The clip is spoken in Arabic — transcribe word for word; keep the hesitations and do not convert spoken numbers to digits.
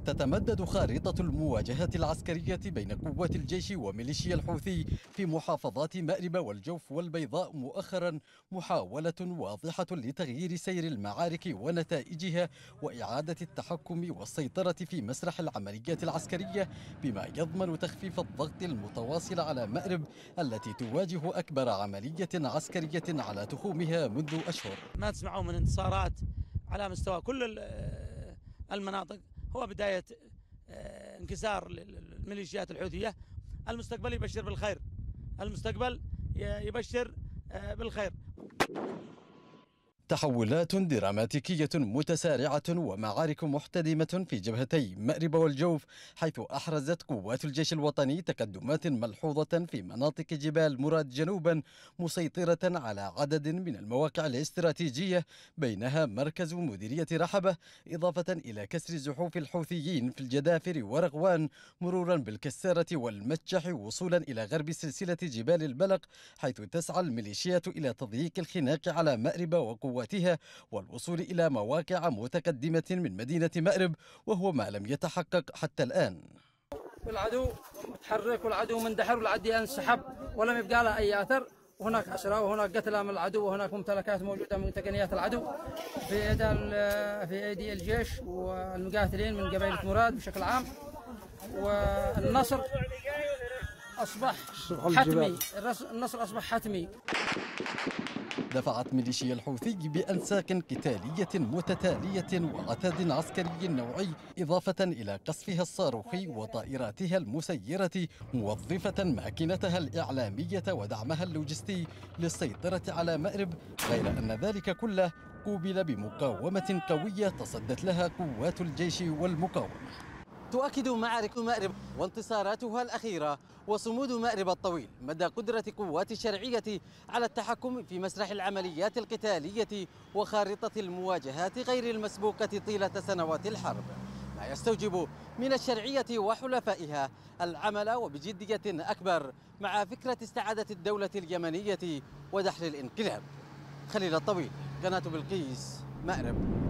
تتمدد خارطة المواجهة العسكرية بين قوات الجيش وميليشيا الحوثي في محافظات مأرب والجوف والبيضاء مؤخرا محاولة واضحة لتغيير سير المعارك ونتائجها وإعادة التحكم والسيطرة في مسرح العمليات العسكرية، بما يضمن تخفيف الضغط المتواصل على مأرب التي تواجه أكبر عملية عسكرية على تخومها منذ أشهر. ما تسمعوا من انتصارات على مستوى كل المناطق هو بداية انكسار الميليشيات الحوثية. المستقبل يبشر بالخير، المستقبل يبشر بالخير. تحولات دراماتيكية متسارعة ومعارك محتدمة في جبهتي مأرب والجوف، حيث أحرزت قوات الجيش الوطني تقدمات ملحوظة في مناطق جبال مراد جنوبا، مسيطرة على عدد من المواقع الاستراتيجية بينها مركز مديرية رحبة، إضافة إلى كسر زحوف الحوثيين في الجدافر ورغوان، مرورا بالكسارة والمتجح، وصولا إلى غرب سلسلة جبال البلق، حيث تسعى الميليشيات إلى تضييق الخناق على مأرب وقواتها والوصول إلى مواقع متقدمة من مدينة مأرب، وهو ما لم يتحقق حتى الآن. والعدو متحرك والعدو مندحر والعدو انسحب ولم يبقى له أي أثر، وهناك أسرى وهناك قتلى من العدو وهناك ممتلكات موجودة من تقنيات العدو في أيدي في أيدي الجيش والمقاتلين من قبيلة مراد بشكل عام. والنصر أصبح حتمي، النصر أصبح حتمي. دفعت ميليشيا الحوثي بأنساق قتالية متتالية وعتاد عسكري نوعي، إضافة إلى قصفها الصاروخي وطائراتها المسيرة، موظفة ماكنتها الإعلامية ودعمها اللوجستي للسيطرة على مأرب، غير أن ذلك كله قوبل بمقاومة قوية تصدت لها قوات الجيش والمقاومة. تؤكد معارك مأرب وانتصاراتها الأخيرة وصمود مأرب الطويل مدى قدرة قوات الشرعية على التحكم في مسرح العمليات القتالية وخارطة المواجهات غير المسبوقة طيلة سنوات الحرب، ما يستوجب من الشرعية وحلفائها العمل وبجدية أكبر مع فكرة استعادة الدولة اليمنية ودحر الانقلاب. خليل الطويل، قناة بلقيس، مأرب.